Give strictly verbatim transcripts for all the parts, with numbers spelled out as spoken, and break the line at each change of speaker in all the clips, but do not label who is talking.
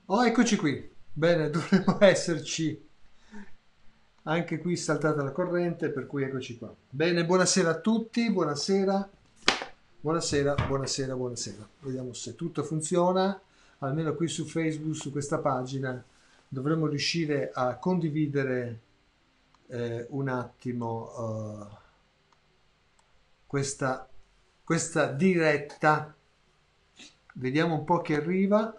Oh, eccoci qui. Bene, dovremmo esserci. Anche qui saltata la corrente, per cui eccoci qua. Bene, buonasera a tutti, buonasera, buonasera, buonasera, buonasera. Vediamo se tutto funziona, almeno qui su Facebook, su questa pagina. Dovremmo riuscire a condividere eh, un attimo eh, questa, questa diretta. Vediamo un po' che arriva.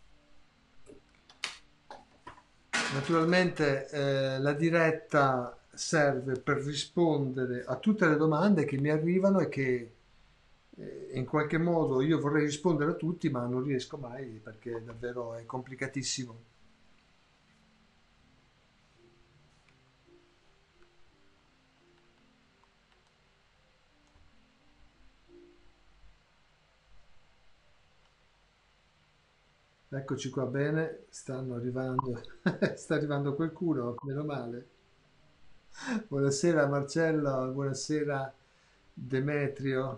Naturalmente eh, la diretta serve per rispondere a tutte le domande che mi arrivano e che eh, in qualche modo io vorrei rispondere a tutti, ma non riesco mai perché davvero è complicatissimo. Eccoci qua, bene, stanno arrivando, sta arrivando qualcuno, meno male. Buonasera Marcello, buonasera Demetrio.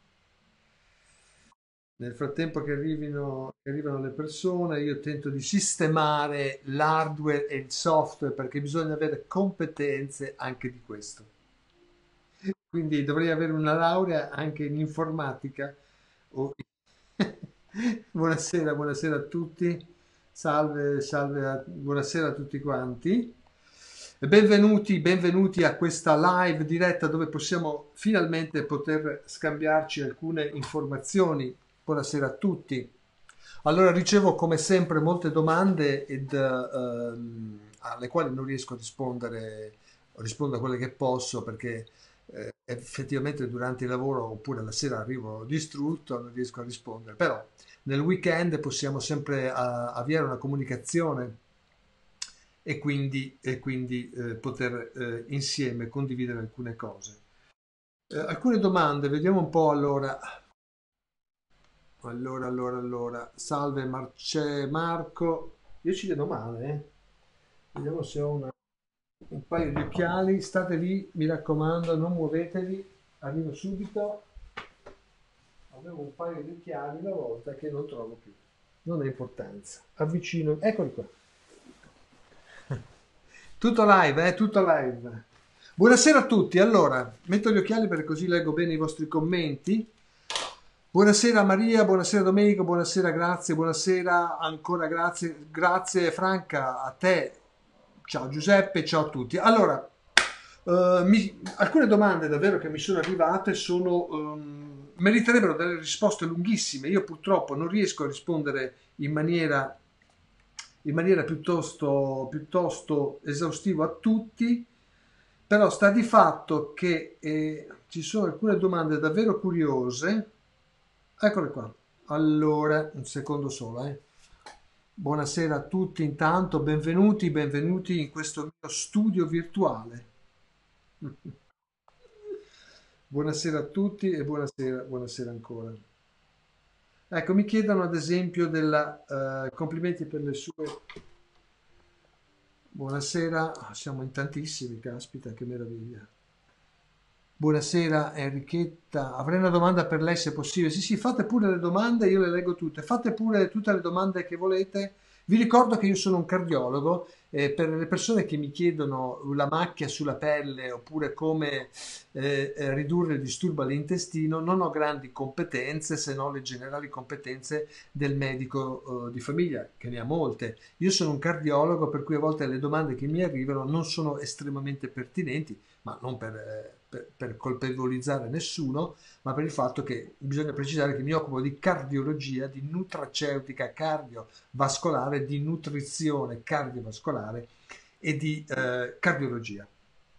Nel frattempo che arrivino, che arrivano le persone, io tento di sistemare l'hardware e il software perché bisogna avere competenze anche di questo. Quindi dovrei avere una laurea anche in informatica. o- Buonasera, buonasera a tutti. Salve, salve, a- buonasera a tutti quanti. E benvenuti, benvenuti a questa live diretta dove possiamo finalmente poter scambiarci alcune informazioni. Buonasera a tutti. Allora, ricevo come sempre molte domande ed, ehm, alle quali non riesco a rispondere, rispondo a quelle che posso perché eh, effettivamente durante il lavoro oppure la sera arrivo distrutto, non riesco a rispondere, però nel weekend possiamo sempre a- avviare una comunicazione e quindi, e quindi eh, poter eh, insieme condividere alcune cose. Eh, alcune domande, vediamo un po' allora. Allora, allora, allora. Salve Marce, Marco. Io ci vedo male, eh. Vediamo se ho una- un paio di occhiali. State lì, mi raccomando, non muovetevi. Arrivo subito. Avevo un paio di occhiali una volta che non trovo più. Non ha importanza. Avvicino. Eccoli qua. Tutto live, eh? Tutto live. Buonasera a tutti. Allora, metto gli occhiali perché così leggo bene i vostri commenti. Buonasera Maria, buonasera Domenico, buonasera, grazie, buonasera ancora, grazie, grazie Franca, a te, ciao Giuseppe, ciao a tutti. Allora, eh, mi- alcune domande davvero che mi sono arrivate sono, ehm, meriterebbero delle risposte lunghissime. Io purtroppo non riesco a rispondere in maniera, in maniera piuttosto, piuttosto esaustiva a tutti, però sta di fatto che eh, ci sono alcune domande davvero curiose. Eccole qua. Allora, un secondo solo, eh. Buonasera a tutti, intanto, benvenuti, benvenuti in questo mio studio virtuale. Buonasera a tutti e buonasera, buonasera ancora. Ecco, mi chiedono ad esempio della, eh, complimenti per le sue. Buonasera, siamo in tantissimi, caspita, che meraviglia. Buonasera Enrichetta, avrei una domanda per lei se possibile. Sì, sì, fate pure le domande, io le leggo tutte. Fate pure tutte le domande che volete. Vi ricordo che io sono un cardiologo e per le persone che mi chiedono la macchia sulla pelle oppure come eh, eh, ridurre il disturbo all'intestino, non ho grandi competenze se non le generali competenze del medico eh, di famiglia, che ne ha molte. Io sono un cardiologo, per cui a volte le domande che mi arrivano non sono estremamente pertinenti, ma non per, eh, per, per colpevolizzare nessuno, ma per il fatto che bisogna precisare che mi occupo di cardiologia, di nutraceutica cardiovascolare, di nutrizione cardiovascolare e di eh, cardiologia.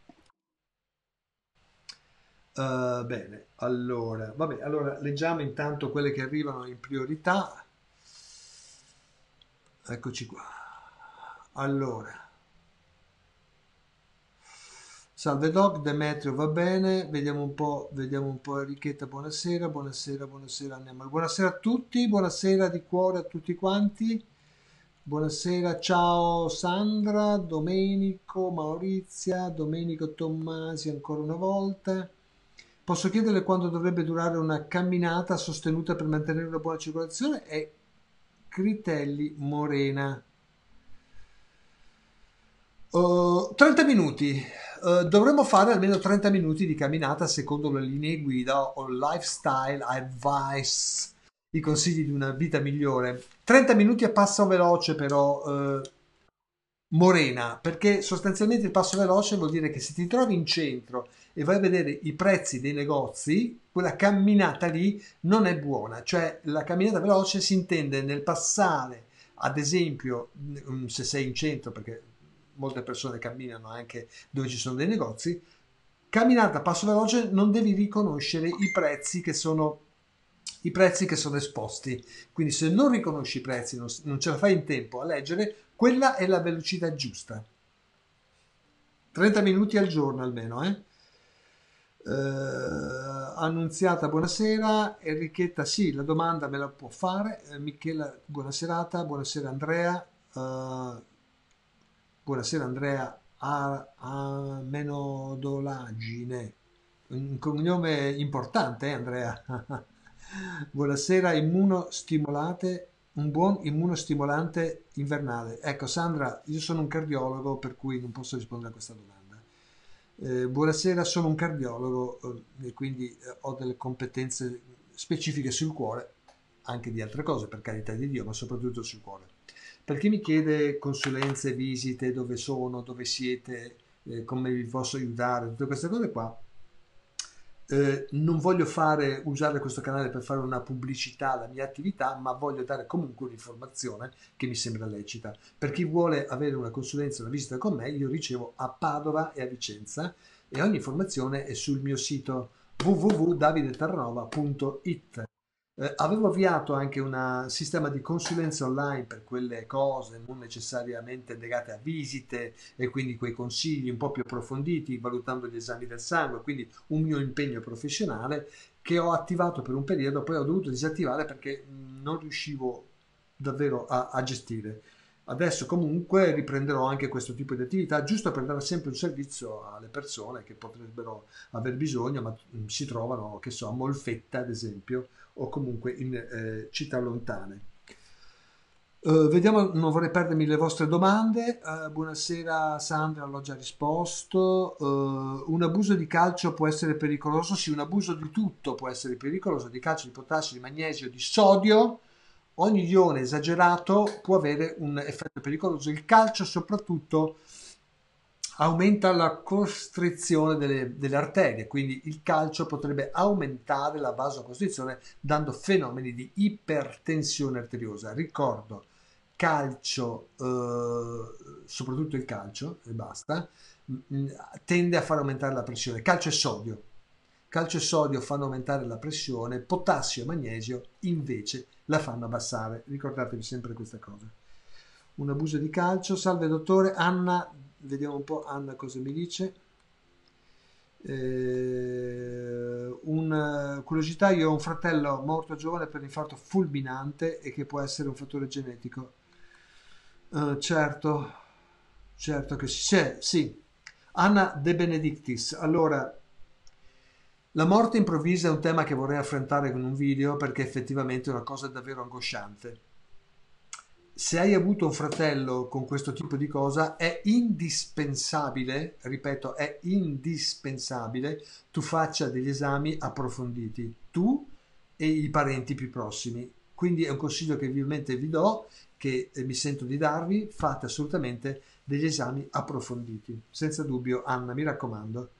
Uh, bene, allora, vabbè, allora leggiamo intanto quelle che arrivano in priorità. Eccoci qua. Allora, salve Doc, Demetrio va bene, vediamo un po', vediamo un po' Enrichetta, buonasera, buonasera, buonasera, andiamo. Buonasera a tutti, buonasera di cuore a tutti quanti, buonasera, ciao Sandra, Domenico, Maurizia, Domenico Tommasi ancora una volta. Posso chiederle quanto dovrebbe durare una camminata sostenuta per mantenere una buona circolazione? È Critelli Morena. Uh, trenta minuti. Uh, dovremmo fare almeno trenta minuti di camminata secondo le linee guida o lifestyle advice, i consigli di una vita migliore. trenta minuti a passo veloce però, uh, Morena, perché sostanzialmente il passo veloce vuol dire che se ti trovi in centro e vai a vedere i prezzi dei negozi, quella camminata lì non è buona. Cioè la camminata veloce si intende nel passare, ad esempio, se sei in centro, perché molte persone camminano anche dove ci sono dei negozi, camminata a passo veloce non devi riconoscere i prezzi che sono i prezzi che sono esposti. Quindi se non riconosci i prezzi, non, non ce la fai in tempo a leggere, quella è la velocità giusta. trenta minuti al giorno almeno, eh? Uh, Annunziata, buonasera. Enrichetta, sì, la domanda me la può fare. uh, Michela, buona serata. Buonasera Andrea. uh, buonasera Andrea Amenodolagine, un cognome importante, eh, Andrea. Buonasera. Immunostimolate, un buon immunostimolante invernale. Ecco Sandra, io sono un cardiologo per cui non posso rispondere a questa domanda. Eh, buonasera, sono un cardiologo eh, e quindi eh, ho delle competenze specifiche sul cuore, anche di altre cose per carità di Dio, ma soprattutto sul cuore. Per chi mi chiede consulenze, visite, dove sono, dove siete, eh, come vi posso aiutare, tutte queste cose qua, eh, non voglio fare, usare questo canale per fare una pubblicità alla mia attività, ma voglio dare comunque un'informazione che mi sembra lecita. Per chi vuole avere una consulenza, una visita con me, io ricevo a Padova e a Vicenza e ogni informazione è sul mio sito w w w punto davide terranova punto i t. Eh, avevo avviato anche un sistema di consulenza online per quelle cose non necessariamente legate a visite e quindi quei consigli un po' più approfonditi, valutando gli esami del sangue, quindi un mio impegno professionale che ho attivato per un periodo, poi ho dovuto disattivare perché non riuscivo davvero a, a gestire. Adesso comunque riprenderò anche questo tipo di attività, giusto per dare sempre un servizio alle persone che potrebbero aver bisogno, ma si trovano, che so, a Molfetta ad esempio, o comunque in eh, città lontane. Uh, vediamo, non vorrei perdermi le vostre domande. Uh, buonasera Sandra, l'ho già risposto. Uh, un abuso di calcio può essere pericoloso? Sì, un abuso di tutto può essere pericoloso, di calcio, di potassio, di magnesio, di sodio. Ogni ione esagerato può avere un effetto pericoloso. Il calcio soprattutto aumenta la costrizione delle, delle arterie, quindi il calcio potrebbe aumentare la vasocostrizione dando fenomeni di ipertensione arteriosa. Ricordo, calcio, eh, soprattutto il calcio, e basta, mh, tende a far aumentare la pressione. Calcio e sodio. Calcio e sodio fanno aumentare la pressione, potassio e magnesio invece la fanno abbassare. Ricordatevi sempre questa cosa. Un abuso di calcio. Salve dottore. Anna, vediamo un po' Anna cosa mi dice. Eh, una curiosità, io ho un fratello morto giovane per infarto fulminante e che può essere un fattore genetico. Uh, certo, certo che c'è, sì. Anna De Benedictis. Allora, la morte improvvisa è un tema che vorrei affrontare con un video perché effettivamente è una cosa davvero angosciante. Se hai avuto un fratello con questo tipo di cosa, è indispensabile, ripeto, è indispensabile, tu faccia degli esami approfonditi, tu e i parenti più prossimi. Quindi è un consiglio che vivamente vi do, che mi sento di darvi, fate assolutamente degli esami approfonditi. Senza dubbio, Anna, mi raccomando.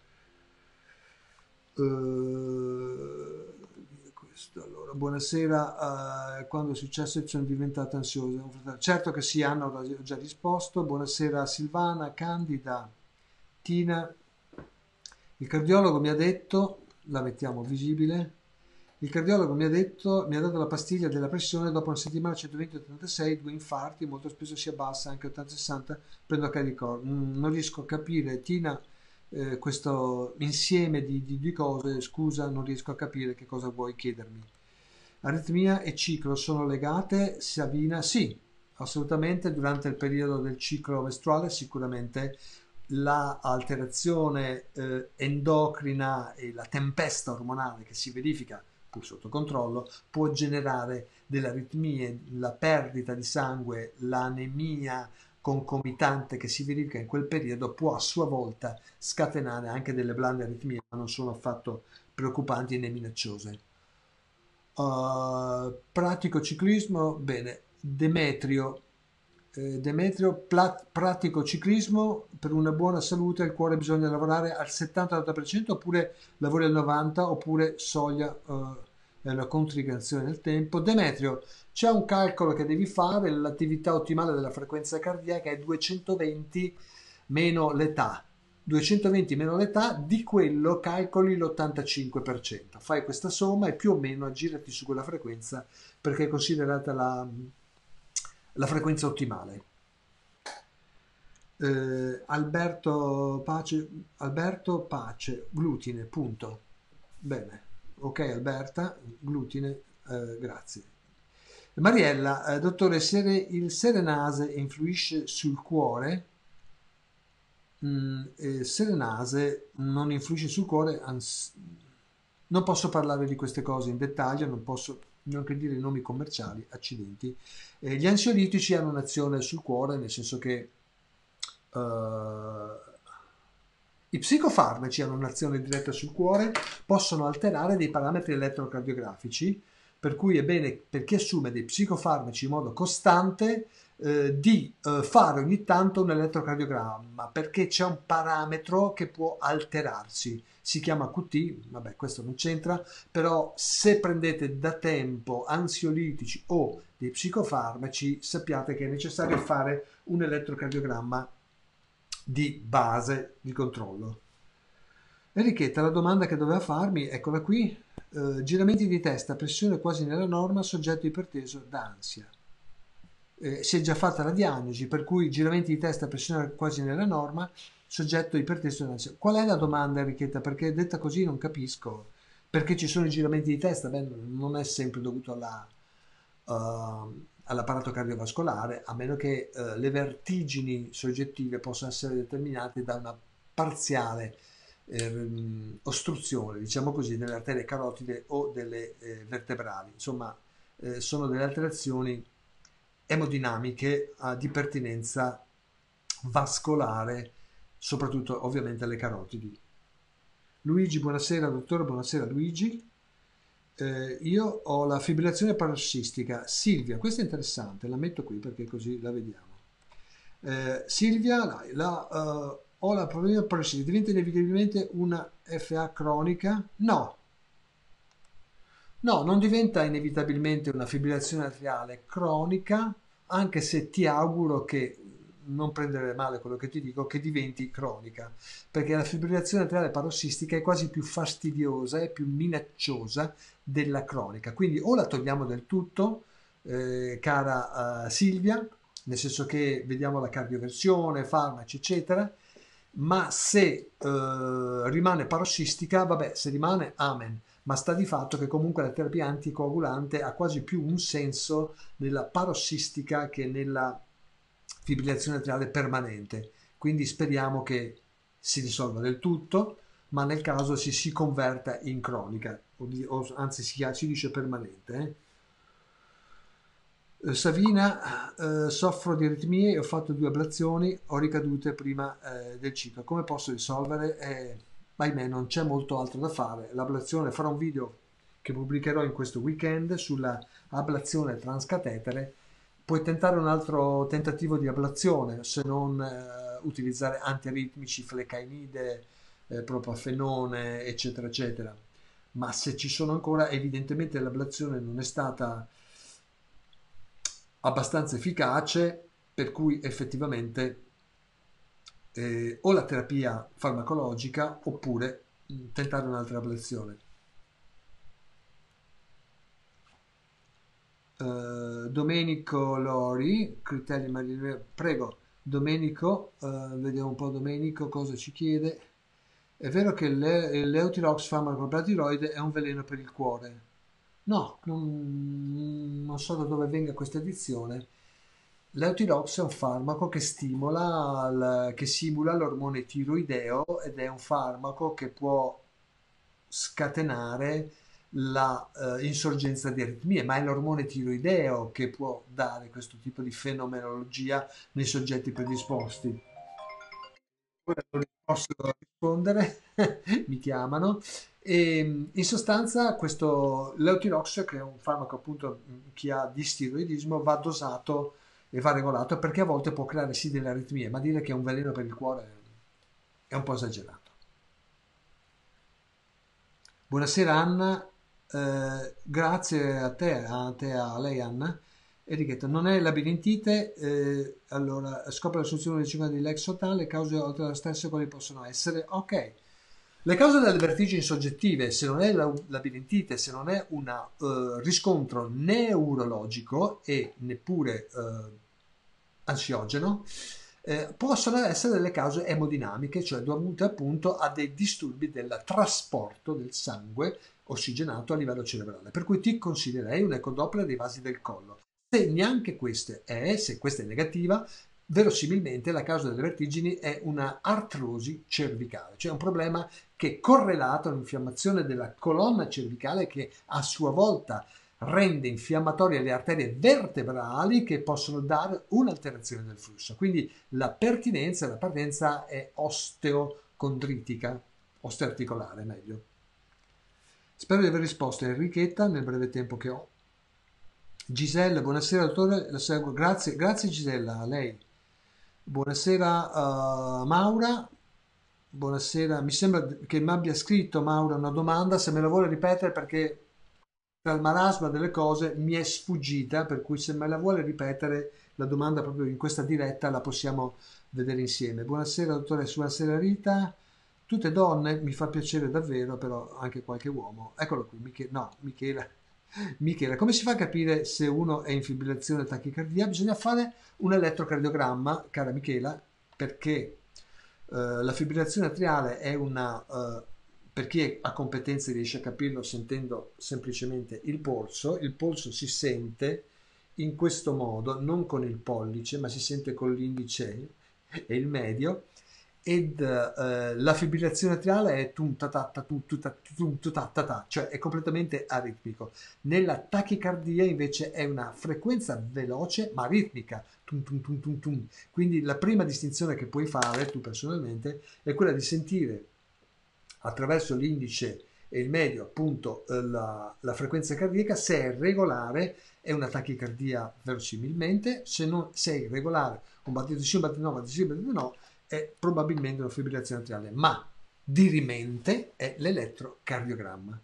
Uh, questo, allora, buonasera, uh, quando è successo sono diventata ansiosa. Certo che sì, Anna, ho già risposto. Buonasera Silvana, Candida, Tina. Il cardiologo mi ha detto, la mettiamo visibile, il cardiologo mi ha detto, mi ha dato la pastiglia della pressione dopo una settimana centoventi ottantasei, due infarti, molto spesso si abbassa anche ottanta sessanta, prendo Caricor. Mm, non riesco a capire, Tina, Eh, questo insieme di, di, di cose, scusa, non riesco a capire che cosa vuoi chiedermi. Aritmia e ciclo sono legate, Sabina? Sì, assolutamente. Durante il periodo del ciclo mestruale sicuramente la alterazione eh, endocrina e la tempesta ormonale che si verifica pur sotto controllo, può generare delle aritmie, la perdita di sangue, l'anemia concomitante che si verifica in quel periodo può a sua volta scatenare anche delle blande aritmie, ma non sono affatto preoccupanti né minacciose. Uh, pratico ciclismo, bene, Demetrio, eh, Demetrio plat- pratico ciclismo per una buona salute, al cuore bisogna lavorare al settanta per cento oppure lavori al novanta per cento oppure soglia, uh, è una contrigazione del tempo. Demetrio, c'è un calcolo che devi fare, l'attività ottimale della frequenza cardiaca è duecentoventi meno l'età. duecentoventi meno l'età, di quello calcoli l'ottantacinque per cento. Fai questa somma e più o meno aggirati su quella frequenza perché è considerata la, la frequenza ottimale. Eh, Alberto Pace, Alberto Pace, glutine, punto. Bene, ok Alberta, glutine, eh, grazie. Mariella, eh, dottore, se il serenase influisce sul cuore, mm, eh, serenase non influisce sul cuore, ans- non posso parlare di queste cose in dettaglio, non posso neanche dire i nomi commerciali, accidenti. Eh, gli ansiolitici hanno un'azione sul cuore, nel senso che eh, i psicofarmaci hanno un'azione diretta sul cuore, possono alterare dei parametri elettrocardiografici, per cui è bene per chi assume dei psicofarmaci in modo costante eh, di eh, fare ogni tanto un elettrocardiogramma, perché c'è un parametro che può alterarsi, si chiama Q T, vabbè questo non c'entra, però se prendete da tempo ansiolitici o dei psicofarmaci sappiate che è necessario fare un elettrocardiogramma di base di controllo. Enrichetta, la domanda che doveva farmi, eccola qui, eh, giramenti di testa, pressione quasi nella norma, soggetto iperteso da ansia. Eh, si è già fatta la diagnosi, per cui giramenti di testa, pressione quasi nella norma, soggetto iperteso da ansia. Qual è la domanda, Enrichetta? Perché detta così non capisco. Perché ci sono i giramenti di testa? Beh, non è sempre dovuto alla, uh, all'apparato cardiovascolare, a meno che uh, le vertigini soggettive possano essere determinate da una parziale eh, ostruzione, diciamo così, delle arterie carotide o delle eh, vertebrali. Insomma, eh, sono delle alterazioni emodinamiche uh, di pertinenza vascolare, soprattutto ovviamente alle carotidi. Luigi, buonasera, dottore, buonasera Luigi. Eh, io ho la fibrillazione parossistica. Silvia, questa è interessante, la metto qui perché così la vediamo. Eh, Silvia, la, la, uh, ho la fibrillazione parossistica, diventa inevitabilmente una F A cronica? No. No, non diventa inevitabilmente una fibrillazione atriale cronica, anche se ti auguro che, non prendere male quello che ti dico, che diventi cronica, perché la fibrillazione atriale parossistica è quasi più fastidiosa e più minacciosa della cronica. Quindi o la togliamo del tutto, eh, cara uh, Silvia, nel senso che vediamo la cardioversione, farmaci, eccetera, ma se uh, rimane parossistica, vabbè, se rimane, amen. Ma sta di fatto che comunque la terapia anticoagulante ha quasi più un senso nella parossistica che nella fibrillazione atriale permanente. Quindi speriamo che si risolva del tutto, ma nel caso si, si converta in cronica, o, o anzi si, si dice permanente. Eh? Savina, eh, soffro di aritmie, ho fatto due ablazioni, ho ricadute prima eh, del ciclo. Come posso risolvere? Eh, ahimè, non c'è molto altro da fare. L'ablazione, farò un video che pubblicherò in questo weekend sulla ablazione transcatetere. Puoi tentare un altro tentativo di ablazione, se non eh, utilizzare antiaritmici, flecainide, eh, propafenone, eccetera, eccetera. Ma se ci sono ancora, evidentemente l'ablazione non è stata abbastanza efficace, per cui effettivamente eh, o la terapia farmacologica oppure mh, tentare un'altra ablazione. Uh, Domenico Lori, criteri marinari, prego Domenico, uh, vediamo un po' Domenico cosa ci chiede. È vero che le, l'Eutirox farmaco per la tiroide è un veleno per il cuore? No, non, non so da dove venga questa edizione. L'Eutirox è un farmaco che stimola, il, che simula l'ormone tiroideo ed è un farmaco che può scatenare la eh, insorgenza di aritmie, ma è l'ormone tiroideo che può dare questo tipo di fenomenologia nei soggetti predisposti. Ora non posso rispondere, mi chiamano. E, in sostanza questo Leutirox, che è un farmaco appunto chi ha distiroidismo, va dosato e va regolato perché a volte può creare sì delle aritmie, ma dire che è un veleno per il cuore è un po' esagerato. Buonasera Anna. Eh, grazie a te, a te, a lei Anna. Enrichetto, non è labirintite, eh, allora scopre la soluzione del ciclo di Lexotan, le cause oltre alla stessa quali possono essere? Ok, le cause delle vertigini soggettive, se non è la labirintite, se non è un uh, riscontro neurologico e neppure uh, ansiogeno, eh, possono essere delle cause emodinamiche, cioè dovute appunto a dei disturbi del trasporto del sangue ossigenato a livello cerebrale. Per cui ti consiglierei un ecodoppler dei vasi del collo. Se neanche questa è, se questa è negativa, verosimilmente la causa delle vertigini è una artrosi cervicale, cioè un problema che è correlato all'infiammazione della colonna cervicale che a sua volta rende infiammatorie le arterie vertebrali che possono dare un'alterazione del flusso. Quindi la pertinenza, la partenza è osteocondritica, osteoarticolare meglio. Spero di aver risposto a Enrichetta nel breve tempo che ho. Gisella, buonasera dottore, la seguo. Grazie, grazie Gisella, a lei. Buonasera uh, Maura, buonasera, mi sembra che mi abbia scritto Maura una domanda, se me la vuole ripetere perché tra il marasma delle cose mi è sfuggita, per cui se me la vuole ripetere la domanda proprio in questa diretta la possiamo vedere insieme. Buonasera dottoressa, buonasera Rita, tutte donne, mi fa piacere davvero, però anche qualche uomo. Eccolo qui, Michele, no, Michela. Michele, come si fa a capire se uno è in fibrillazione o tachicardia? Bisogna fare un elettrocardiogramma, cara Michela, perché eh, la fibrillazione atriale è una, eh, per chi ha competenze riesce a capirlo sentendo semplicemente il polso, il polso si sente in questo modo, non con il pollice, ma si sente con l'indice e il medio, ed eh, la fibrillazione atriale è tum ta ta ta tum tu ta tum tu ta ta ta, cioè è completamente aritmico. Nella tachicardia invece è una frequenza veloce ma ritmica, tum tum tum tum tum. Quindi la prima distinzione che puoi fare tu personalmente è quella di sentire attraverso l'indice e il medio appunto la, la frequenza cardiaca, se è regolare è una tachicardia verosimilmente, se, non, se è irregolare un battito sì, un battito no, un battito sì, un battito no, è probabilmente una fibrillazione atriale, ma dirimente è l'elettrocardiogramma.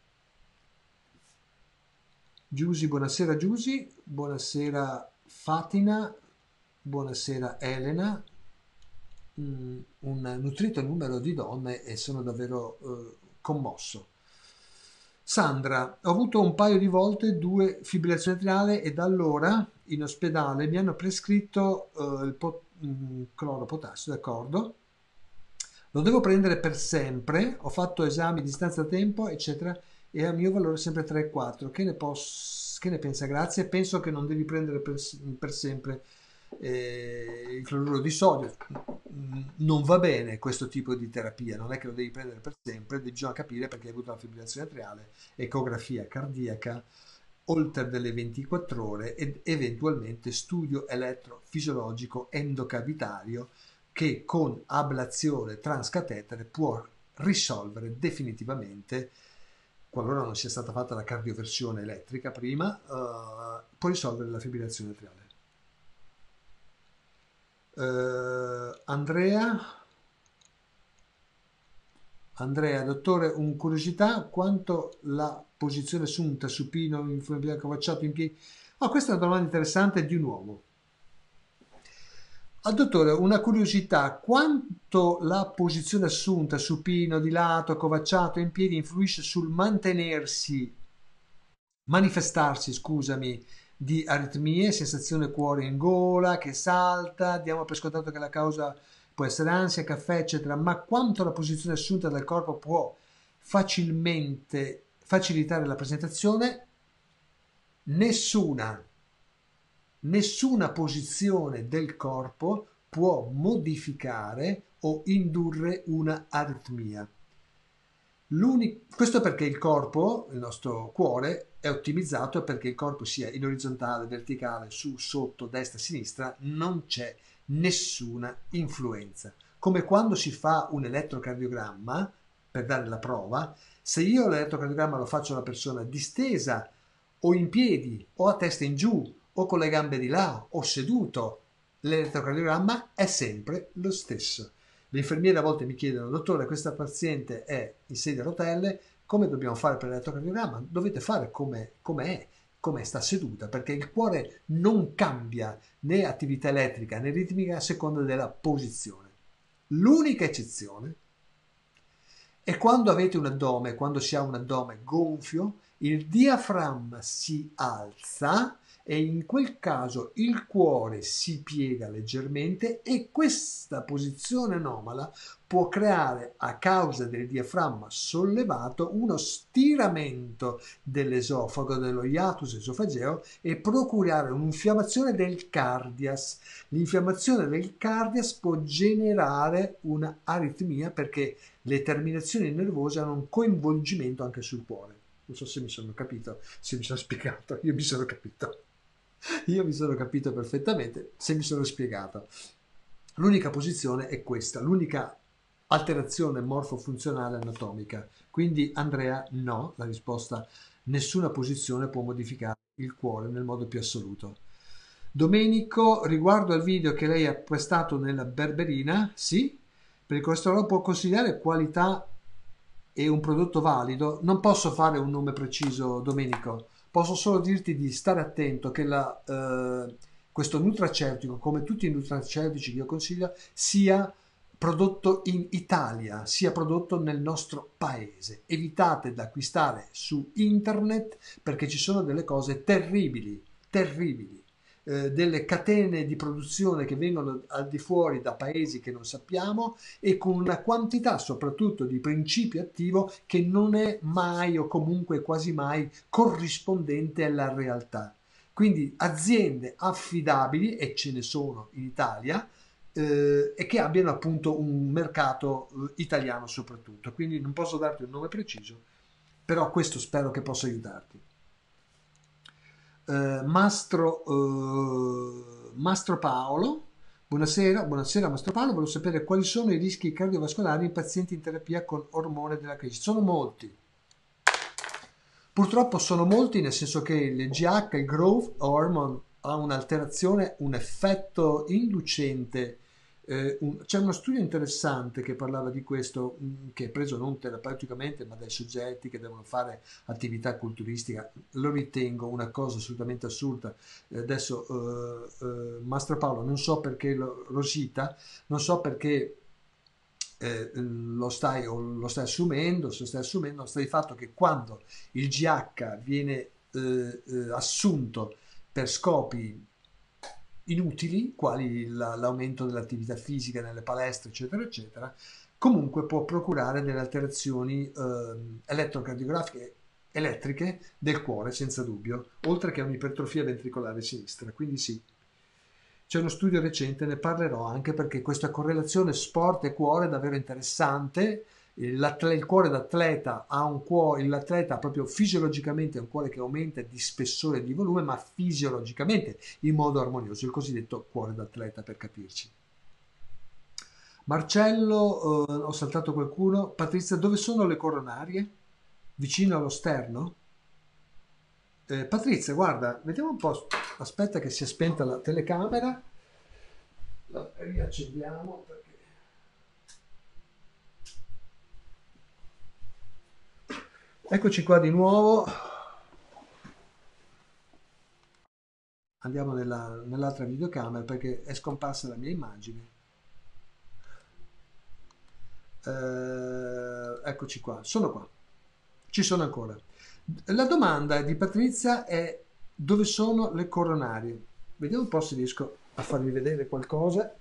Giusy, buonasera Giusy, buonasera Fatina, buonasera Elena, mm, un nutrito numero di donne e sono davvero eh, commosso. Sandra, ho avuto un paio di volte due fibrillazioni atriali e da allora in ospedale mi hanno prescritto eh, il pot- mm, cloro potassio, d'accordo? Lo devo prendere per sempre, ho fatto esami di distanza da tempo, eccetera, e a mio valore sempre tre e quattro. Che ne, posso, che ne pensa? Grazie. Penso che non devi prendere per, per sempre eh, il cloruro di sodio. Non va bene questo tipo di terapia, non è che lo devi prendere per sempre, bisogna capire perché hai avuto una fibrillazione atriale, ecografia cardiaca, oltre delle ventiquattro ore ed eventualmente studio elettrofisiologico endocavitario che con ablazione transcatetere può risolvere definitivamente, qualora non sia stata fatta la cardioversione elettrica prima, uh, può risolvere la fibrillazione atriale. Uh, Andrea, Andrea, dottore, un curiosità, quanto la posizione assunta supino, in covacciato in piedi? Oh, questa è una domanda interessante di un uomo. Ah, dottore, una curiosità, quanto la posizione assunta supino, di lato, accovacciato in piedi influisce sul mantenersi, manifestarsi, scusami, di aritmie, sensazione cuore in gola, che salta, diamo per scontato che la causa può essere ansia, caffè, eccetera, ma quanto la posizione assunta dal corpo può facilmente facilitare la presentazione? Nessuna. Nessuna posizione del corpo può modificare o indurre una aritmia. Questo perché il corpo, il nostro cuore, è ottimizzato perché il corpo sia in orizzontale, verticale, su, sotto, destra, sinistra, non c'è nessuna influenza. Come quando si fa un elettrocardiogramma, per dare la prova, se io l'elettrocardiogramma lo faccio a una persona distesa o in piedi o a testa in giù o con le gambe di là o seduto, l'elettrocardiogramma è sempre lo stesso. Le infermiere a volte mi chiedono: dottore, questa paziente è in sedia a rotelle, come dobbiamo fare per l'elettrocardiogramma? Dovete fare come, come è, come sta seduta, perché il cuore non cambia né attività elettrica né ritmica a seconda della posizione. L'unica eccezione è quando avete un addome, quando si ha un addome gonfio, il diaframma si alza e in quel caso il cuore si piega leggermente e questa posizione anomala può creare, a causa del diaframma sollevato, uno stiramento dell'esofago, dello hiatus esofageo, e procurare un'infiammazione del cardias. L'infiammazione del cardias può generare un'aritmia perché le terminazioni nervose hanno un coinvolgimento anche sul cuore. Non so se mi sono capito, se mi sono spiegato. Io mi sono capito. Io mi sono capito perfettamente, se mi sono spiegato. L'unica posizione è questa, l'unica alterazione morfofunzionale anatomica. Quindi Andrea, no, la risposta: nessuna posizione può modificare il cuore nel modo più assoluto. Domenico, riguardo al video che lei ha prestato nella berberina, sì, per il colesterolo può consigliare qualità e un prodotto valido? Non posso fare un nome preciso, Domenico. Posso solo dirti di stare attento che la, eh, questo nutraceutico, come tutti i nutraceutici che io consiglio, sia prodotto in Italia, sia prodotto nel nostro paese. Evitate di acquistare su internet perché ci sono delle cose terribili, terribili. Eh, delle catene di produzione che vengono al di fuori da paesi che non sappiamo e con una quantità soprattutto di principio attivo che non è mai o comunque quasi mai corrispondente alla realtà. Quindi aziende affidabili, e ce ne sono in Italia, eh, e che abbiano appunto un mercato eh, italiano soprattutto. Quindi non posso darti un nome preciso, però questo spero che possa aiutarti. Eh, Mastro, eh, Mastro Paolo, buonasera, buonasera Mastro Paolo, volevo sapere quali sono i rischi cardiovascolari in pazienti in terapia con ormone della crisi. Sono molti, purtroppo sono molti, nel senso che il G H, il growth hormone, ha un'alterazione, un effetto inducente. Eh, un, c'è uno studio interessante che parlava di questo, mh, che è preso non terapeuticamente ma dai soggetti che devono fare attività culturistica. Lo ritengo una cosa assolutamente assurda. Eh, adesso eh, eh, Mastro Paolo, non so perché lo, Rosita, non so perché eh, lo, stai, o lo stai assumendo, se lo stai assumendo, sta di fatto che quando il G H viene eh, eh, assunto per scopi inutili, quali la, l'aumento dell'attività fisica nelle palestre, eccetera, eccetera, comunque può procurare delle alterazioni eh, elettrocardiografiche elettriche del cuore, senza dubbio, oltre che un'ipertrofia ventricolare sinistra. Quindi sì, c'è uno studio recente, ne parlerò anche perché questa correlazione sport e cuore è davvero interessante. Il cuore d'atleta ha un cuore, l'atleta proprio fisiologicamente ha un cuore che aumenta di spessore e di volume, ma fisiologicamente in modo armonioso, il cosiddetto cuore d'atleta, per capirci. Marcello, eh, ho saltato qualcuno. Patrizia, dove sono le coronarie? Vicino allo sterno? Eh, Patrizia, guarda, vediamo un po'. Aspetta che si è spenta la telecamera. La riaccendiamo perché... Eccoci qua di nuovo. Andiamo nella, nell'altra videocamera perché è scomparsa la mia immagine. Eh, eccoci qua, sono qua. Ci sono ancora. La domanda di Patrizia è: dove sono le coronarie? Vediamo un po' se riesco a farvi vedere qualcosa.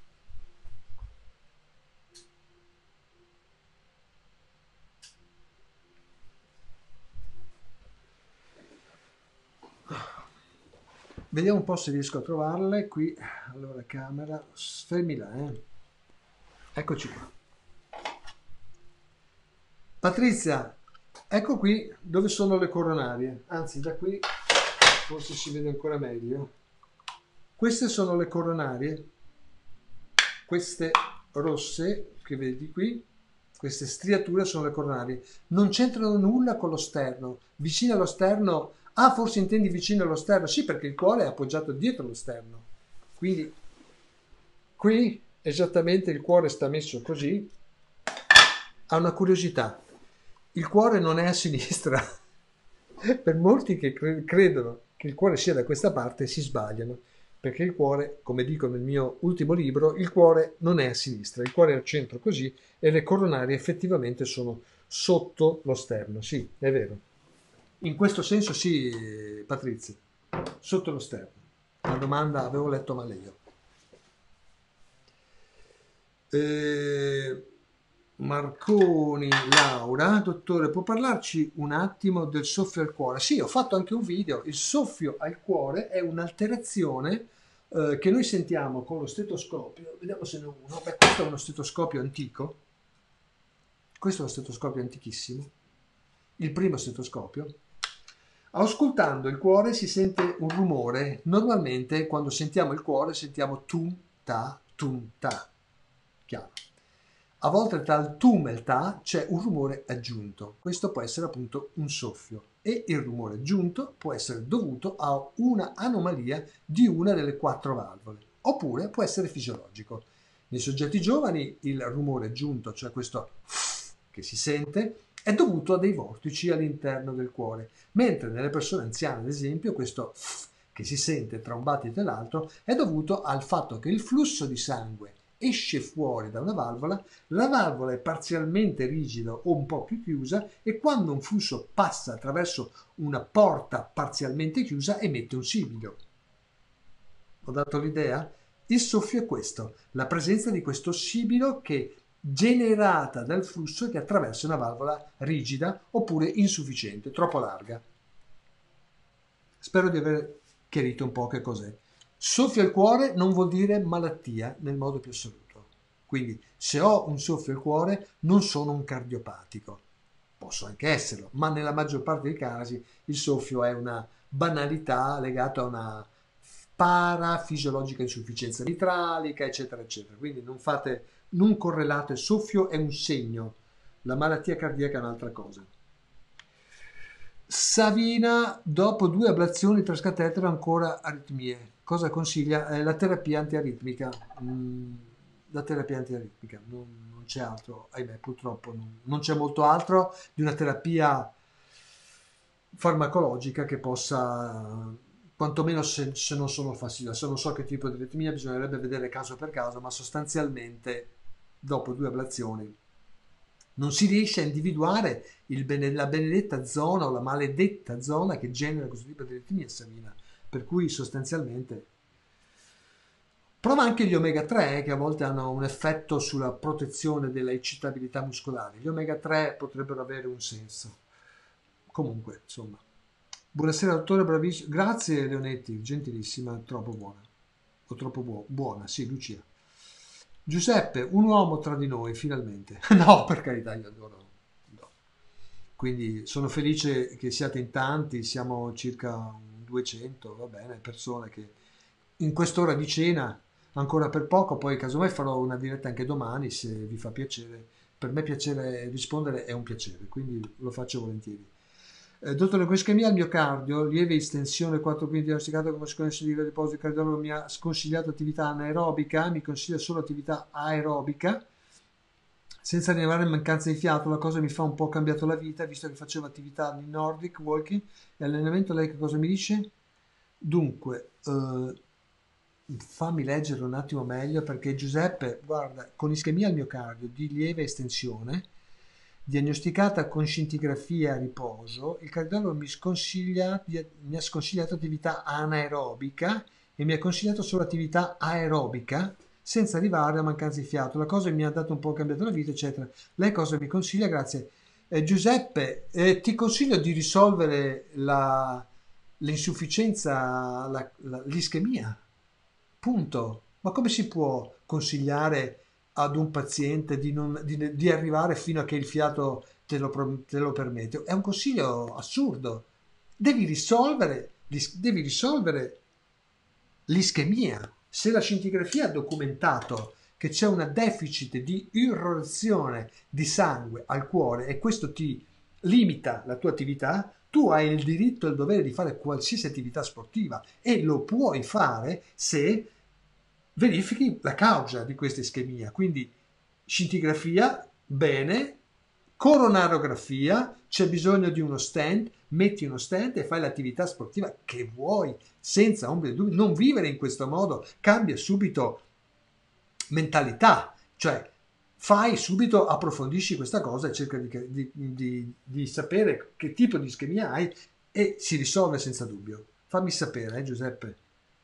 Vediamo un po' se riesco a trovarle qui. Allora, camera, fermi là, eh. Eccoci qua. Patrizia, ecco qui dove sono le coronarie, anzi da qui forse si vede ancora meglio. Queste sono le coronarie, queste rosse che vedi qui, queste striature sono le coronarie, non c'entrano nulla con lo sterno, vicino allo sterno, ah forse intendi vicino allo sterno, sì perché il cuore è appoggiato dietro lo sterno, quindi qui esattamente il cuore sta messo così. Ha una curiosità, il cuore non è a sinistra, per molti che cre- credono che il cuore sia da questa parte si sbagliano, perché il cuore, come dico nel mio ultimo libro, il cuore non è a sinistra, il cuore è al centro così e le coronarie effettivamente sono sotto lo sterno, sì, è vero. In questo senso sì, Patrizia, sotto lo sterno. La domanda avevo letto male io. Eh, Marconi Laura, dottore, può parlarci un attimo del soffio al cuore? Sì, ho fatto anche un video. Il soffio al cuore è un'alterazione eh, che noi sentiamo con lo stetoscopio. Vediamo se ne ho uno. Beh, questo è uno stetoscopio antico. Questo è uno stetoscopio antichissimo. Il primo stetoscopio. Auscultando il cuore si sente un rumore. Normalmente quando sentiamo il cuore sentiamo tum ta tum ta. Chiaro. A volte tra il tum e il ta c'è un rumore aggiunto. Questo può essere appunto un soffio e il rumore aggiunto può essere dovuto a una anomalia di una delle quattro valvole oppure può essere fisiologico. Nei soggetti giovani il rumore aggiunto, cioè questo che si sente, è dovuto a dei vortici all'interno del cuore, mentre nelle persone anziane, ad esempio, questo che si sente tra un battito e l'altro è dovuto al fatto che il flusso di sangue esce fuori da una valvola, la valvola è parzialmente rigida o un po' più chiusa e quando un flusso passa attraverso una porta parzialmente chiusa emette un sibilo. Ho dato l'idea? Il soffio è questo, la presenza di questo sibilo che generata dal flusso che attraversa una valvola rigida oppure insufficiente, troppo larga. Spero di aver chiarito un po' che cos'è. Soffio al cuore non vuol dire malattia nel modo più assoluto. Quindi se ho un soffio al cuore non sono un cardiopatico. Posso anche esserlo, ma nella maggior parte dei casi il soffio è una banalità legata a una parafisiologica insufficienza mitralica, eccetera, eccetera. Quindi non fate, non correlate, il soffio è un segno, la malattia cardiaca è un'altra cosa. Savina, dopo due ablazioni transcatetero ancora aritmie. Cosa consiglia? Eh, la terapia antiaritmica. Mm, la terapia antiaritmica, non, non c'è altro, ahimè, purtroppo non, non c'è molto altro di una terapia farmacologica che possa, quantomeno se, se non sono fastidiosa, se non so che tipo di aritmia, bisognerebbe vedere caso per caso, ma sostanzialmente dopo due ablazioni non si riesce a individuare il bene, la benedetta zona o la maledetta zona che genera questo tipo di aritmia savina, per cui sostanzialmente prova anche gli omega tre eh, che a volte hanno un effetto sulla protezione della eccitabilità muscolare. Gli omega tre potrebbero avere un senso. Comunque, insomma. Buonasera dottore, bravissimo. Grazie Leonetti, gentilissima, troppo buona. O troppo buo- buona, sì, Lucia. Giuseppe, un uomo tra di noi, finalmente. No, per carità, io adoro. No. Quindi sono felice che siate in tanti, siamo circa duecento, va bene, persone che in quest'ora di cena, ancora per poco, poi casomai farò una diretta anche domani se vi fa piacere. Per me piacere rispondere è un piacere, quindi lo faccio volentieri. Eh, dottore, con ischemia al miocardio, lieve estensione quattro quinti diagnosticata come sconsiglio di riposo, il cardiologo mi ha sconsigliato attività anaerobica, mi consiglia solo attività aerobica, senza rilevare mancanza di fiato. La cosa mi fa un po' cambiato la vita, visto che facevo attività di Nordic Walking e allenamento. Lei che cosa mi dice? Dunque, eh, fammi leggere un attimo meglio perché Giuseppe, guarda, con ischemia al miocardio di lieve estensione, diagnosticata con scintigrafia a riposo, il cardiologo mi, sconsiglia, mi ha sconsigliato attività anaerobica e mi ha consigliato solo attività aerobica senza arrivare a mancanza di fiato. La cosa mi ha dato un po' cambiato la vita, eccetera. Lei cosa mi consiglia? Grazie. Eh, Giuseppe, eh, ti consiglio di risolvere la, l'insufficienza, la, la, l'ischemia. Punto. Ma come si può consigliare ad un paziente di, non, di, di arrivare fino a che il fiato te lo, te lo permette. È un consiglio assurdo. Devi risolvere, devi risolvere l'ischemia. Se la scintigrafia ha documentato che c'è una deficit di irrorazione di sangue al cuore e questo ti limita la tua attività, tu hai il diritto e il dovere di fare qualsiasi attività sportiva e lo puoi fare se verifichi la causa di questa ischemia. Quindi scintigrafia, bene, coronarografia, c'è bisogno di uno stent, metti uno stent e fai l'attività sportiva che vuoi, senza ombra di dubbio. Non vivere in questo modo, cambia subito mentalità, cioè fai subito, approfondisci questa cosa e cerca di, di, di, di sapere che tipo di ischemia hai e si risolve senza dubbio. Fammi sapere, eh, Giuseppe.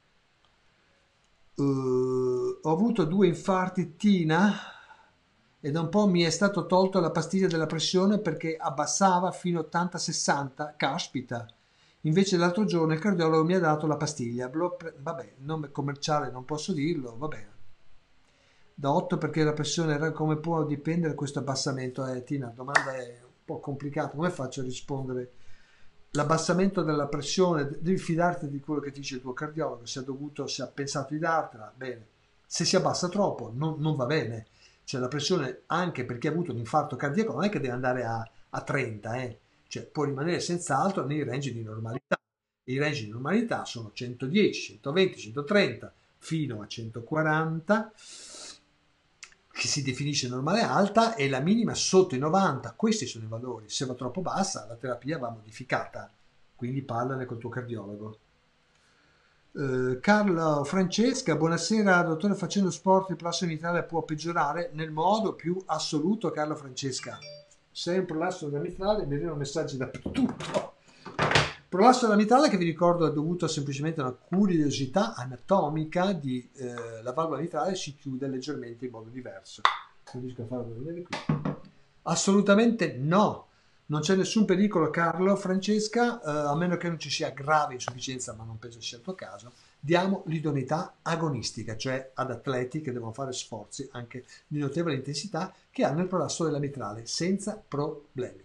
Uh, ho avuto due infarti Tina e da un po' mi è stato tolto la pastiglia della pressione perché abbassava fino a ottanta sessanta, caspita. Invece l'altro giorno il cardiologo mi ha dato la pastiglia, vabbè, nome commerciale non posso dirlo, vabbè. Da otto perché la pressione era, come può dipendere questo abbassamento? Eh, Tina, la domanda è un po' complicata, come faccio a rispondere? L'abbassamento della pressione, devi fidarti di quello che ti dice il tuo cardiologo, se ha dovuto, se ha pensato di dartela, bene. Se si abbassa troppo non, non va bene, cioè la pressione anche per chi ha avuto un infarto cardiaco non è che deve andare a, a trenta, eh. Cioè può rimanere senz'altro nei range di normalità. I range di normalità sono centodieci, centoventi, centotrenta fino a centoquaranta, che si definisce normale alta, e la minima sotto i novanta. Questi sono i valori. Se va troppo bassa la terapia va modificata, quindi parlane col tuo cardiologo. Uh, Carlo Francesca, buonasera dottore, facendo sport il prolasso mitrale può peggiorare? Nel modo più assoluto, Carlo Francesca. Sei un prolasso della mitrale, mi arrivano messaggi dappertutto. Prolasso della mitrale, che vi ricordo è dovuto semplicemente a una curiosità anatomica di eh, la valvola mitrale, si chiude leggermente in modo diverso. Non riesco a farlo vedere qui. Assolutamente no, non c'è nessun pericolo, Carlo Francesca, eh, a meno che non ci sia grave insufficienza, ma non penso sia il tuo caso. Diamo l'idoneità agonistica, cioè ad atleti che devono fare sforzi anche di notevole intensità, che hanno il prolasso della mitrale senza problemi.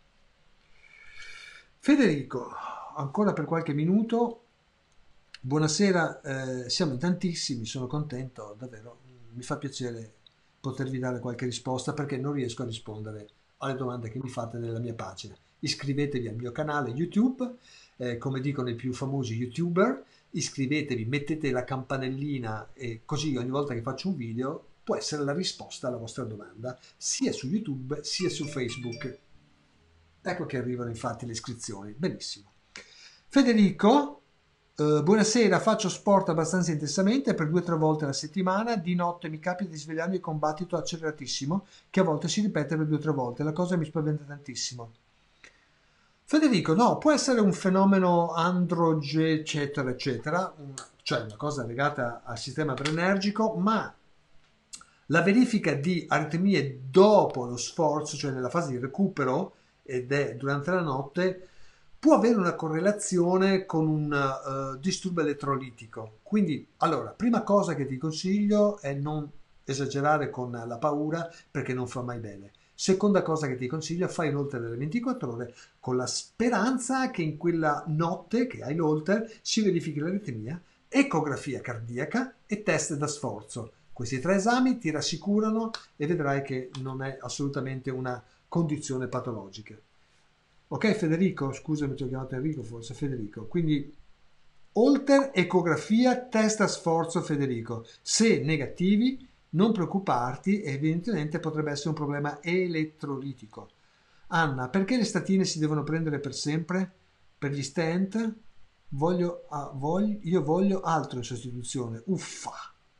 Federico, ancora per qualche minuto. Buonasera, eh, siamo in tantissimi, sono contento, davvero, mi fa piacere potervi dare qualche risposta perché non riesco a rispondere alle domande che mi fate nella mia pagina. Iscrivetevi al mio canale YouTube, eh, come dicono i più famosi YouTuber, iscrivetevi, mettete la campanellina e così ogni volta che faccio un video può essere la risposta alla vostra domanda, sia su YouTube sia su Facebook. Ecco che arrivano infatti le iscrizioni. Benissimo. Federico, eh, buonasera, faccio sport abbastanza intensamente per due o tre volte alla settimana, di notte mi capita di svegliarmi con battito acceleratissimo che a volte si ripete per due o tre volte, la cosa mi spaventa tantissimo. Federico, no, può essere un fenomeno androge eccetera eccetera, cioè una cosa legata al sistema adrenergico, ma la verifica di aritmie dopo lo sforzo, cioè nella fase di recupero, ed è durante la notte, può avere una correlazione con un uh, disturbo elettrolitico. Quindi, allora, prima cosa che ti consiglio è non esagerare con la paura perché non fa mai bene. Seconda cosa che ti consiglio, fai l'holter delle ventiquattro ore con la speranza che in quella notte che hai l'holter si verifichi l'aritmia, ecografia cardiaca e test da sforzo. Questi tre esami ti rassicurano e vedrai che non è assolutamente una condizione patologica. Ok Federico, scusami, ti ho chiamato Enrico, forse Federico. Quindi holter, ecografia, test a sforzo, Federico. Se negativi, non preoccuparti, evidentemente potrebbe essere un problema elettrolitico. Anna, perché le statine si devono prendere per sempre? Per gli stent? Voglio, ah, voglio, io voglio altro in sostituzione. Uffa!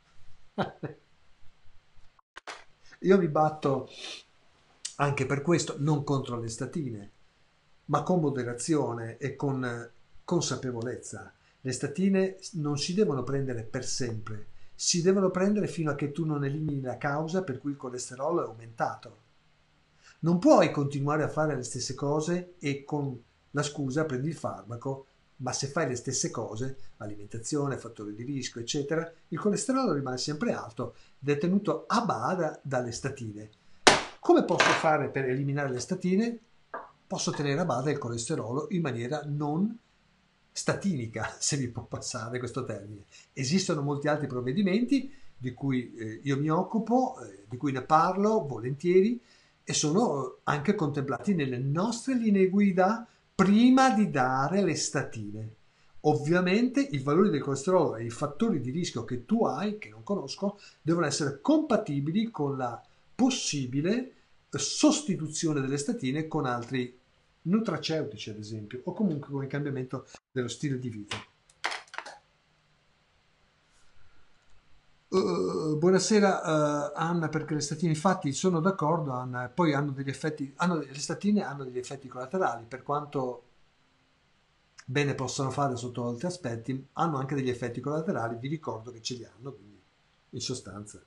Io mi batto anche per questo, non contro le statine, ma con moderazione e con consapevolezza. Le statine non si devono prendere per sempre, si devono prendere fino a che tu non elimini la causa per cui il colesterolo è aumentato. Non puoi continuare a fare le stesse cose e con la scusa prendi il farmaco, ma se fai le stesse cose, alimentazione, fattori di rischio, eccetera, il colesterolo rimane sempre alto ed è tenuto a bada dalle statine. Come posso fare per eliminare le statine? Posso tenere a bada il colesterolo in maniera non statinica, se mi può passare questo termine. Esistono molti altri provvedimenti di cui eh, io mi occupo, eh, di cui ne parlo volentieri e sono anche contemplati nelle nostre linee guida prima di dare le statine. Ovviamente i valori del colesterolo e i fattori di rischio che tu hai, che non conosco, devono essere compatibili con la possibile sostituzione delle statine con altri nutraceutici, ad esempio, o comunque con il cambiamento dello stile di vita. Uh, buonasera uh, Anna, perché le statine, infatti sono d'accordo Anna, poi hanno degli effetti, hanno, le statine hanno degli effetti collaterali, per quanto bene possono fare sotto altri aspetti, hanno anche degli effetti collaterali, vi ricordo che ce li hanno, quindi in sostanza.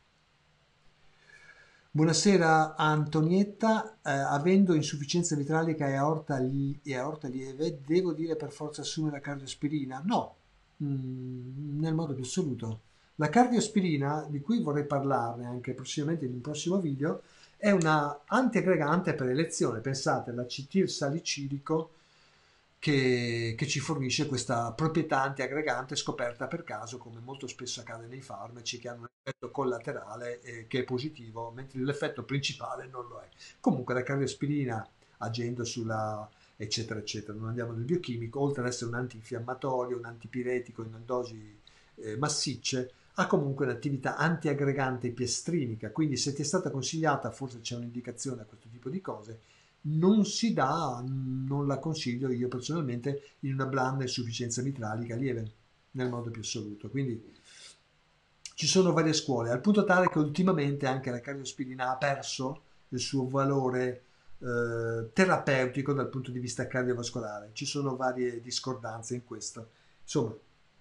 Buonasera Antonietta, eh, avendo insufficienza mitralica e aorta, li- e aorta lieve, devo dire per forza assumere la cardiospirina? No, mm, nel modo più assoluto. La cardiospirina, di cui vorrei parlarne anche prossimamente in un prossimo video, è una antiaggregante per elezione. Pensate, l'acetil salicilico che, che ci fornisce questa proprietà antiaggregante scoperta per caso, come molto spesso accade nei farmaci, che hanno un effetto collaterale eh, che è positivo, mentre l'effetto principale non lo è. Comunque la cardiospirina, agendo sulla eccetera eccetera, non andiamo nel biochimico, oltre ad essere un antinfiammatorio, un antipiretico in dosi eh, massicce, ha comunque un'attività antiaggregante piestrinica, quindi se ti è stata consigliata, forse c'è un'indicazione a questo tipo di cose, non si dà, non la consiglio io personalmente in una blanda insufficienza mitralica lieve, nel modo più assoluto. Quindi ci sono varie scuole, al punto tale che ultimamente anche la cardiospirina ha perso il suo valore eh, terapeutico dal punto di vista cardiovascolare. Ci sono varie discordanze in questo. Insomma,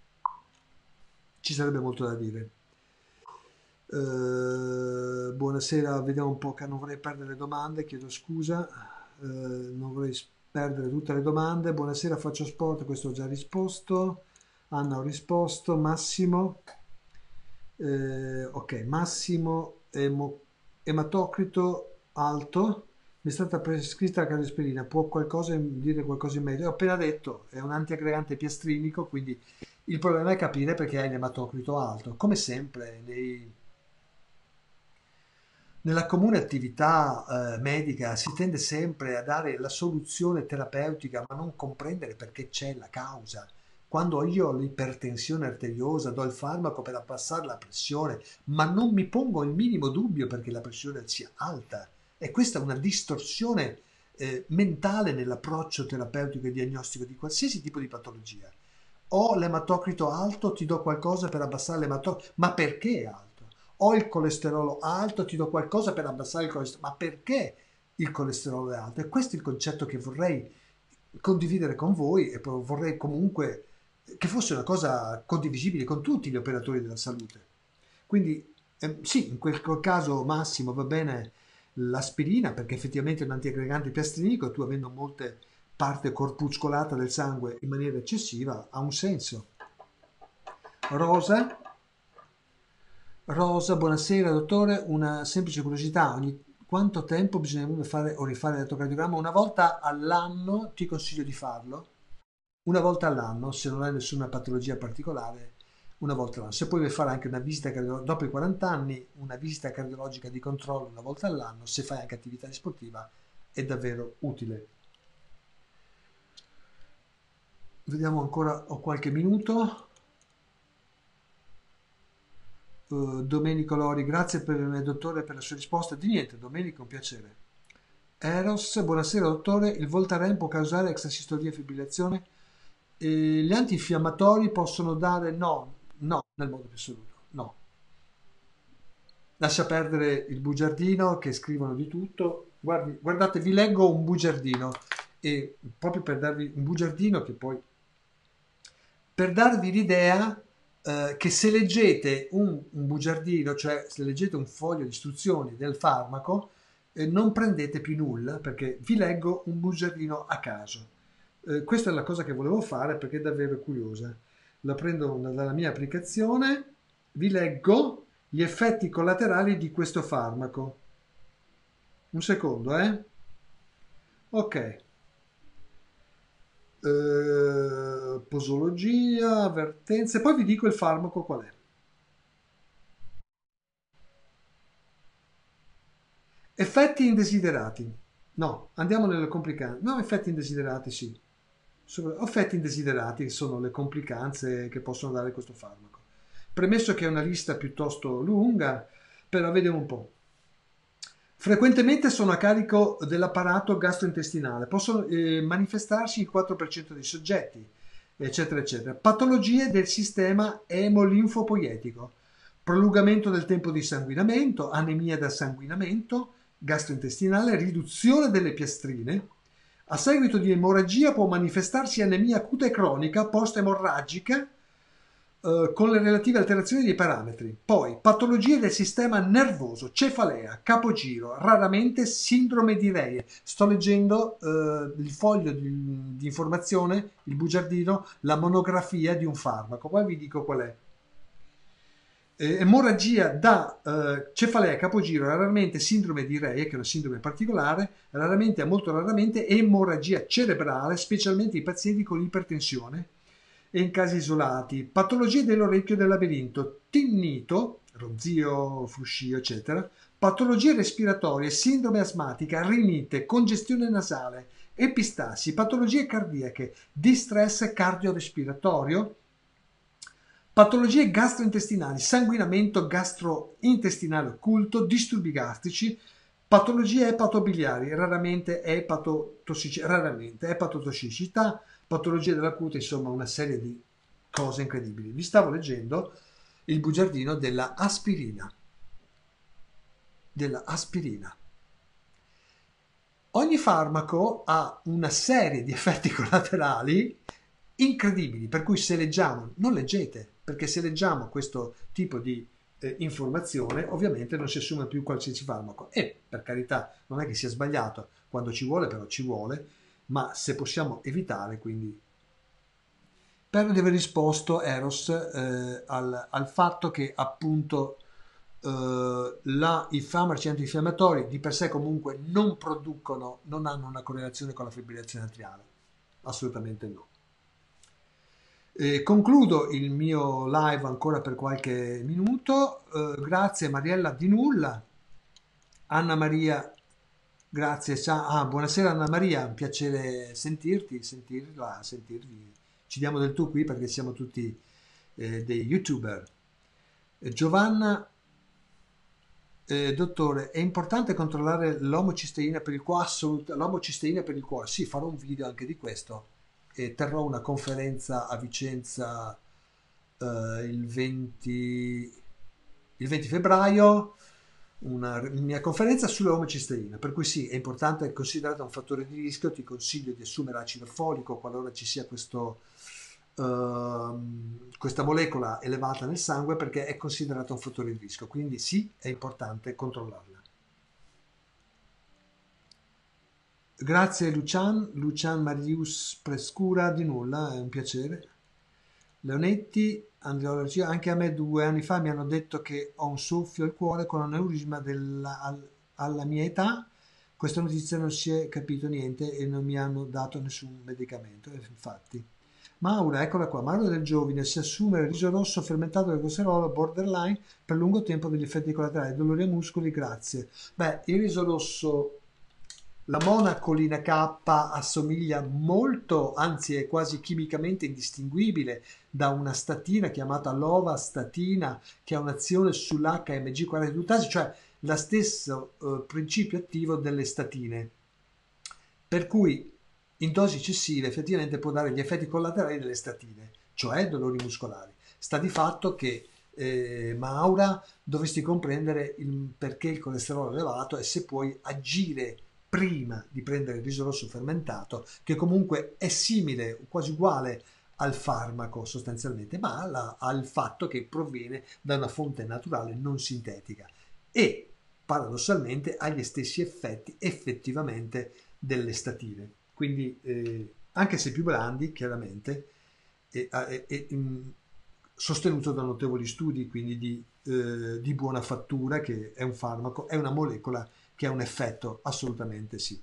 ci sarebbe molto da dire. Uh, buonasera, vediamo un po' che non vorrei perdere le domande, chiedo scusa, uh, non vorrei perdere tutte le domande. Buonasera, faccio sport, questo ho già risposto. Anna ho risposto. Massimo, uh, ok, Massimo emo, ematocrito alto, mi è stata prescritta la cardiospirina, può qualcosa dire qualcosa in meglio? Ho appena detto, è un antiaggregante piastrinico, quindi il problema è capire perché hai l'ematocrito alto. Come sempre nei Nella comune attività eh, medica si tende sempre a dare la soluzione terapeutica, ma non comprendere perché c'è la causa. Quando io ho l'ipertensione arteriosa, do il farmaco per abbassare la pressione, ma non mi pongo il minimo dubbio perché la pressione sia alta. E questa è una distorsione eh, mentale nell'approccio terapeutico e diagnostico di qualsiasi tipo di patologia. Ho l'ematocrito alto, ti do qualcosa per abbassare l'ematocrito, ma perché è alto? Ho il colesterolo alto, ti do qualcosa per abbassare il colesterolo, ma perché il colesterolo è alto? E questo è il concetto che vorrei condividere con voi e vorrei comunque che fosse una cosa condivisibile con tutti gli operatori della salute. Quindi eh, sì, in quel caso Massimo va bene l'aspirina perché effettivamente è un antiaggregante piastrinico e tu avendo molte parte corpuscolata del sangue in maniera eccessiva ha un senso. Rosa Rosa, buonasera dottore, una semplice curiosità, ogni quanto tempo bisognerebbe fare o rifare l'elettrocardiogramma? Una volta all'anno ti consiglio di farlo, una volta all'anno, se non hai nessuna patologia particolare, una volta all'anno. Se poi vuoi fare anche una visita cardiologica, dopo i quaranta anni, una visita cardiologica di controllo una volta all'anno, se fai anche attività sportiva, è davvero utile. Vediamo ancora, ho qualche minuto. Uh, Domenico Lori, grazie per il dottore per la sua risposta. Di niente, Domenico, un piacere. Eros, buonasera dottore, il Voltaren può causare extrasistolia e fibrillazione? E gli antinfiammatori possono dare no, no, nel modo più assoluto, no. Lascia perdere il bugiardino che scrivono di tutto. Guardi, guardate, vi leggo un bugiardino e proprio per darvi un bugiardino che poi per darvi l'idea eh, che se leggete un, un bugiardino, cioè se leggete un foglio di istruzioni del farmaco, eh, non prendete più nulla perché vi leggo un bugiardino a caso. Eh, questa è la cosa che volevo fare perché è davvero curiosa. La prendo dalla mia applicazione, vi leggo gli effetti collaterali di questo farmaco. Un secondo, eh? Ok. Eh, posologia, avvertenze, poi vi dico il farmaco qual è. Effetti indesiderati. No, andiamo nelle complicanze. No, effetti indesiderati, sì. Sopra- Effetti indesiderati sono le complicanze che possono dare questo farmaco. Premesso che è una lista piuttosto lunga, però vediamo un po'. Frequentemente sono a carico dell'apparato gastrointestinale, possono eh, manifestarsi il quattro per cento dei soggetti, eccetera, eccetera. Patologie del sistema emolinfopoietico, prolungamento del tempo di sanguinamento, anemia da sanguinamento gastrointestinale, riduzione delle piastrine. A seguito di emorragia può manifestarsi anemia acuta e cronica post-emorragica eh, con le relative alterazioni dei parametri. Poi patologie del sistema nervoso, cefalea, capogiro, raramente sindrome di Reie. Sto leggendo eh, il foglio di, di informazione, il bugiardino, la monografia di un farmaco. Poi vi dico qual è. Eh, emorragia da eh, cefalea capogiro, raramente sindrome di Reie, che è una sindrome particolare, raramente, molto raramente, emorragia cerebrale, specialmente in pazienti con ipertensione e in casi isolati, patologie dell'orecchio e del labirinto, tinnito, ronzio, fruscio, eccetera, patologie respiratorie, sindrome asmatica, rinite, congestione nasale, epistassi, patologie cardiache, distress cardiorespiratorio, patologie gastrointestinali, sanguinamento gastrointestinale occulto, disturbi gastrici, patologie epatobiliari, raramente, epatotossici- raramente epatotossicità, patologie della cute, insomma una serie di cose incredibili. Vi stavo leggendo il bugiardino della aspirina. Della aspirina. Ogni farmaco ha una serie di effetti collaterali incredibili, per cui se leggiamo, non leggete, perché se leggiamo questo tipo di eh, informazione, ovviamente non si assume più qualsiasi farmaco. E per carità, non è che sia sbagliato, quando ci vuole, però ci vuole, ma se possiamo evitare, quindi. Spero di aver risposto, Eros, eh, al, al fatto che appunto eh, la, i farmaci antinfiammatori di per sé comunque non producono, non hanno una correlazione con la fibrillazione atriale. Assolutamente no. Eh, concludo il mio live ancora per qualche minuto. Eh, grazie Mariella di nulla. Anna Maria, grazie. Ciao. Ah, buonasera Anna Maria, un piacere sentirti, sentirla, sentirvi. Ci diamo del tu qui perché siamo tutti eh, dei youtuber. Eh, Giovanna, eh, dottore, è importante controllare l'omocisteina per il cuore? Assolut- l'omocisteina per il cuore? Sì, farò un video anche di questo e terrò una conferenza a Vicenza eh, il venti, il venti febbraio, una mia conferenza sull'omocisteina, per cui sì, è importante, è considerato un fattore di rischio, ti consiglio di assumere acido folico qualora ci sia questo, ehm, questa molecola elevata nel sangue perché è considerato un fattore di rischio, quindi sì, è importante controllarla. Grazie Lucian, Lucian Marius Prescura, di nulla, è un piacere. Leonetti, angiologia, anche a me due anni fa mi hanno detto che ho un soffio al cuore con un aneurisma della- al- alla mia età. Questa notizia non si è capito niente e non mi hanno dato nessun medicamento. E infatti, Maura, eccola qua. Maura del Giovine si assume il riso rosso fermentato del colesterolo borderline per lungo tempo degli effetti collaterali, dolori ai muscoli, grazie. Beh, il riso rosso, la monacolina K assomiglia molto, anzi è quasi chimicamente indistinguibile da una statina chiamata lovastatina che ha un'azione sull'H M G quaranta reduttasi, cioè lo stesso eh, principio attivo delle statine. Per cui in dosi eccessive effettivamente può dare gli effetti collaterali delle statine, cioè dolori muscolari. Sta di fatto che eh, Maura dovresti comprendere il, perché il colesterolo è elevato e se puoi agire prima di prendere il riso rosso fermentato, che comunque è simile, quasi uguale al farmaco sostanzialmente, ma la, al fatto che proviene da una fonte naturale non sintetica e paradossalmente ha gli stessi effetti effettivamente delle statine. Quindi eh, anche se più grandi, chiaramente, è, è, è, è sostenuto da notevoli studi, quindi di, eh, di buona fattura, che è un farmaco, è una molecola che ha un effetto, assolutamente sì.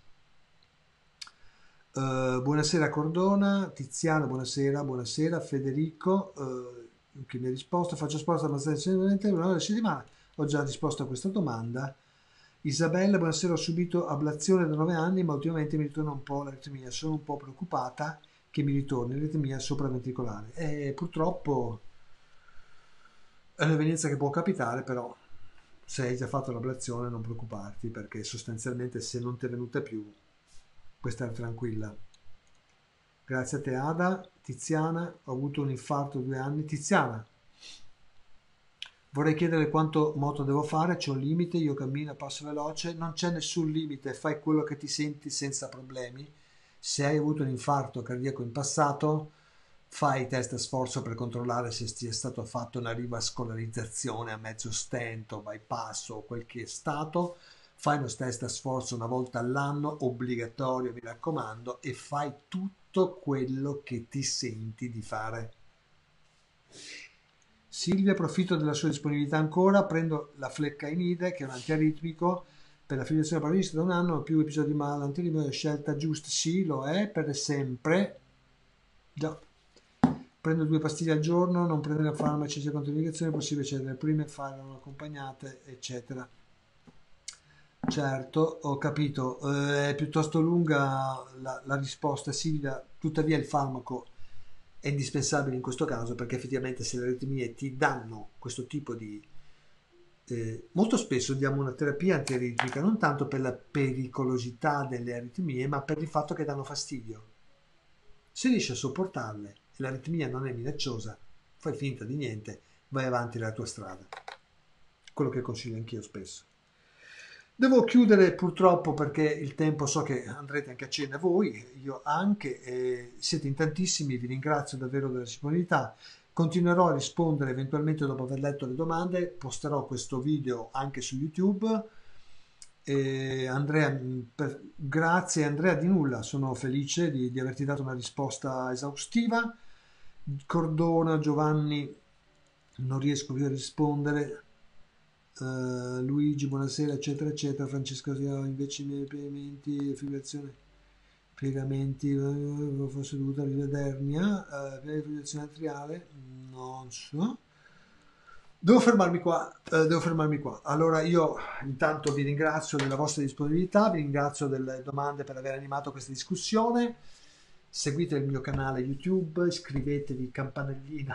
Uh, buonasera Cordona, Tiziano, buonasera, buonasera Federico, uh, che mi ha risposto, faccio sport abbastanza una settimana, ho già risposto a questa domanda. Isabella, buonasera, ho subito ablazione da nove anni, ma ultimamente mi ritorna un po' l'aritmia, sono un po' preoccupata che mi ritorni l'aritmia sopraventricolare. E purtroppo è un'evenienza che può capitare, però se hai già fatto l'ablazione non preoccuparti, perché sostanzialmente se non ti è venuta più puoi stare tranquilla. Grazie a te Ada. Tiziana, ho avuto un infarto due anni. Tiziana, vorrei chiedere quanto moto devo fare, c'è un limite, io cammino a passo veloce, non c'è nessun limite, fai quello che ti senti senza problemi. Se hai avuto un infarto cardiaco in passato, fai test a sforzo per controllare se sia stato fatto una rivascolarizzazione a mezzo stento, bypass o quel che è stato. Fai uno test a sforzo una volta all'anno, obbligatorio, mi raccomando, e fai tutto quello che ti senti di fare. Silvia, approfitto della sua disponibilità ancora, prendo la fleccainide, che è un antiaritmico, per la fibrillazione parossistica da un anno, più episodi ma l'antiaritmico è scelta giusta, sì, lo è, per sempre. Già. Prendo due pastiglie al giorno, non prendere farmaci se controindicazione, è possibile cedere prime, fare non accompagnate, eccetera. Certo, ho capito, eh, è piuttosto lunga la, la risposta Silvia, tuttavia il farmaco è indispensabile in questo caso perché effettivamente se le aritmie ti danno questo tipo di... Eh, molto spesso diamo una terapia antiaritmica non tanto per la pericolosità delle aritmie ma per il fatto che danno fastidio. Se riesci a sopportarle e l'aritmia non è minacciosa, fai finta di niente, vai avanti nella tua strada. Quello che consiglio anch'io spesso. Devo chiudere purtroppo perché il tempo, so che andrete anche a cena voi, io anche, eh, siete in tantissimi, vi ringrazio davvero della disponibilità. Continuerò a rispondere eventualmente dopo aver letto le domande, posterò questo video anche su YouTube. Eh, Andrea, per, grazie Andrea di nulla, sono felice di, di averti dato una risposta esaustiva. Cordona, Giovanni, non riesco più a rispondere. Uh, Luigi, buonasera, eccetera, eccetera. Francesco, invece i miei piegamenti, fibrillazione, piegamenti, uh, fosse dovuta all'ernia, uh, fibrillazione atriale, non so. Devo fermarmi qua, uh, devo fermarmi qua. Allora io intanto vi ringrazio della vostra disponibilità, vi ringrazio delle domande per aver animato questa discussione. Seguite il mio canale YouTube, iscrivetevi, campanellina.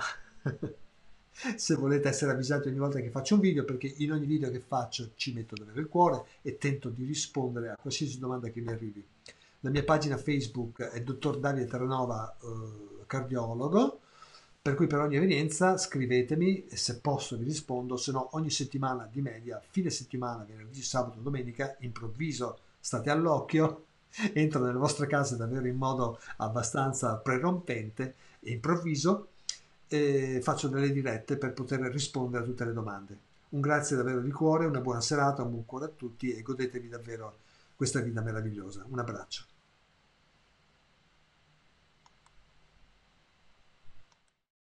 Se volete essere avvisati ogni volta che faccio un video, perché in ogni video che faccio ci metto davvero il cuore e tento di rispondere a qualsiasi domanda che mi arrivi. La mia pagina Facebook è dottor Davide Terranova, eh, cardiologo, per cui per ogni evenienza scrivetemi e se posso vi rispondo, se no ogni settimana di media, fine settimana, venerdì, sabato, domenica, improvviso, state all'occhio, entro nelle vostre case davvero in modo abbastanza prerompente e improvviso, e faccio delle dirette per poter rispondere a tutte le domande. Un grazie davvero di cuore, una buona serata, un buon cuore a tutti e godetevi davvero questa vita meravigliosa. Un abbraccio.